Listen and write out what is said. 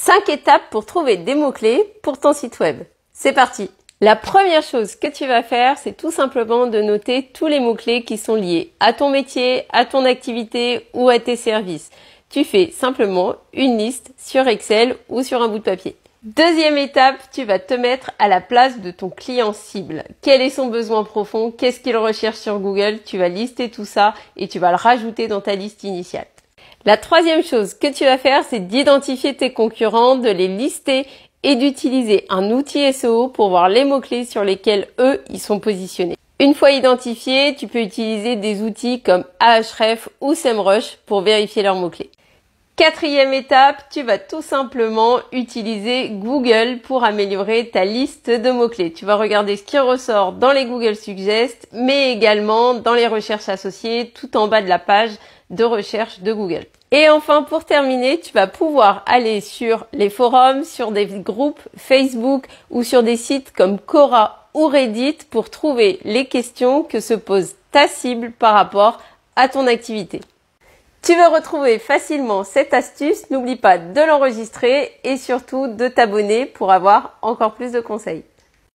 5 étapes pour trouver des mots-clés pour ton site web. C'est parti! La première chose que tu vas faire, c'est tout simplement de noter tous les mots-clés qui sont liés à ton métier, à ton activité ou à tes services. Tu fais simplement une liste sur Excel ou sur un bout de papier. Deuxième étape, tu vas te mettre à la place de ton client cible. Quel est son besoin profond? Qu'est-ce qu'il recherche sur Google? Tu vas lister tout ça et tu vas le rajouter dans ta liste initiale. La troisième chose que tu vas faire, c'est d'identifier tes concurrents, de les lister et d'utiliser un outil SEO pour voir les mots-clés sur lesquels eux, ils sont positionnés. Une fois identifiés, tu peux utiliser des outils comme Ahref ou SEMrush pour vérifier leurs mots-clés. Quatrième étape, tu vas tout simplement utiliser Google pour améliorer ta liste de mots-clés. Tu vas regarder ce qui ressort dans les Google Suggest, mais également dans les recherches associées, tout en bas de la page de recherche de Google. Et enfin, pour terminer, tu vas pouvoir aller sur les forums, sur des groupes Facebook ou sur des sites comme Quora ou Reddit pour trouver les questions que se pose ta cible par rapport à ton activité. Tu veux retrouver facilement cette astuce, n'oublie pas de l'enregistrer et surtout de t'abonner pour avoir encore plus de conseils.